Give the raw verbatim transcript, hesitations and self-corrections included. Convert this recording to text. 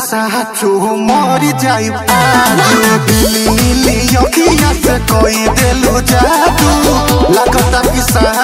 साचो मर जाई दिली नीली अखिया से कोई दिलो जादू लगता कि